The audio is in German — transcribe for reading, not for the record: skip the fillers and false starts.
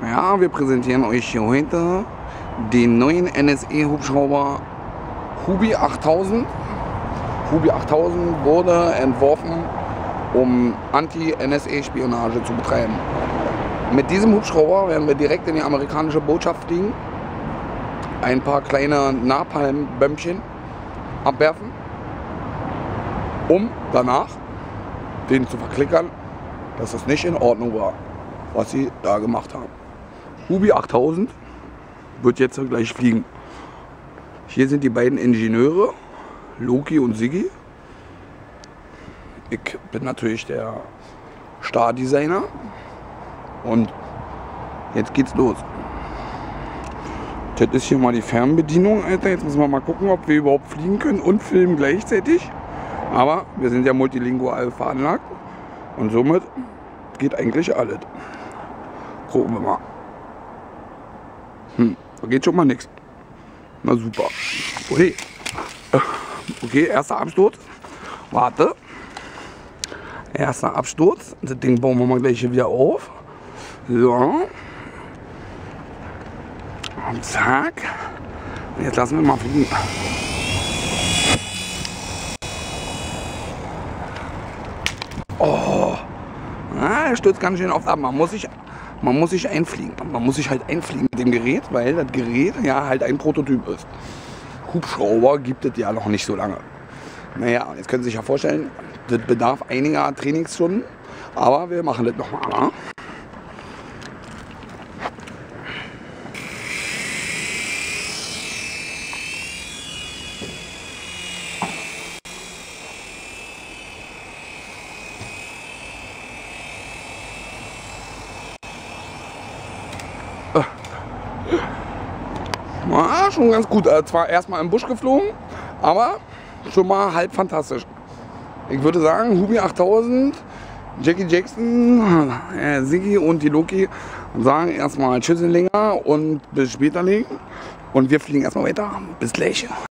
Ja, wir präsentieren euch hier heute den neuen NSE-Hubschrauber Hubi 8000. Hubi 8000 wurde entworfen, um Anti-NSE-Spionage zu betreiben. Mit diesem Hubschrauber werden wir direkt in die amerikanische Botschaft fliegen, ein paar kleine Napalm-Bömmchen abwerfen, um danach denen zu verklickern, dass das nicht in Ordnung war, was sie da gemacht haben. Hubi 8000 wird jetzt gleich fliegen. Hier sind die beiden Ingenieure, Loki und Siggi. Ich bin natürlich der Stardesigner und jetzt geht's los. Das ist hier mal die Fernbedienung, Alter. Jetzt müssen wir mal gucken, ob wir überhaupt fliegen können und filmen gleichzeitig. Aber wir sind ja multilingual veranlagt und somit geht eigentlich alles. Gucken wir mal. Da geht schon mal nichts. Na super. Okay. Okay, erster Absturz. Warte. Erster Absturz. Das Ding bauen wir mal gleich hier wieder auf. So. Und zack. Und jetzt lassen wir mal fliegen. Oh. Er stürzt ganz schön oft ab. Man muss sich einfliegen. Man muss sich halt einfliegen mit dem Gerät, weil das Gerät ja halt ein Prototyp ist. Hubschrauber gibt es ja noch nicht so lange. Naja, jetzt können Sie sich ja vorstellen, das bedarf einiger Trainingsstunden, aber wir machen das nochmal. Ja, schon ganz gut. Zwar erstmal im Busch geflogen, aber schon mal halb fantastisch. Ich würde sagen, Hubi 8000, Jackie Jackson, Siggi und die Loki sagen erstmal Tschüsselinger und bis später legen. Und wir fliegen erstmal weiter. Bis gleich.